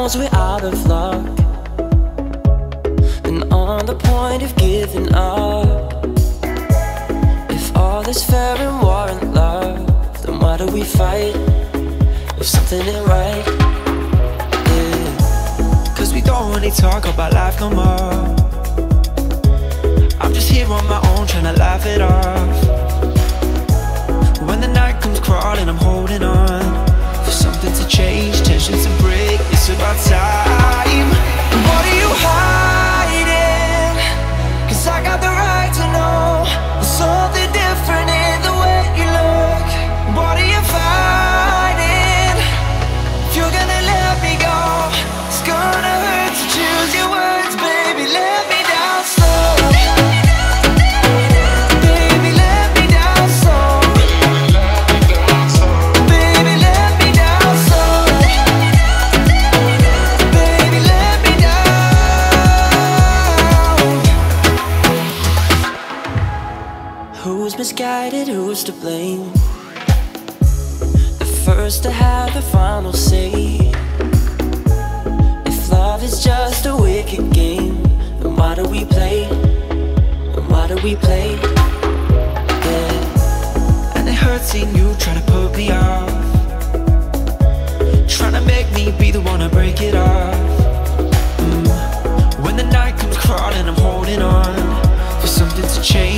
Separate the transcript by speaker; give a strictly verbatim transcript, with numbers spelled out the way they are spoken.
Speaker 1: knows we're out of luck and on the point of giving up. If all is fair and war and love, then why do we fight if something ain't right? Yeah.
Speaker 2: Cause we don't really talk about life no more. I'm just here on my own trying to laugh it off. When the night comes crawling, I'm holding on for something to change, tensions to break. It's about time. What are you hiding? Cause I got the right to know there's something different in the way you look. What are you fighting? If you're gonna let me go, it's gonna hurt to choose your words, baby. Let me down slow. Baby, let me down slow. Baby, let me down slow. Baby, let me down.
Speaker 1: Who's misguided, who's to blame? The first to have the final say. If love is just a wicked game, then why do we play? Then why do we play? Yeah.
Speaker 2: And it hurts seeing you trying to put me off, trying to make me be the one to break it off. mm. When the night comes crawling, I'm holding on for something to change.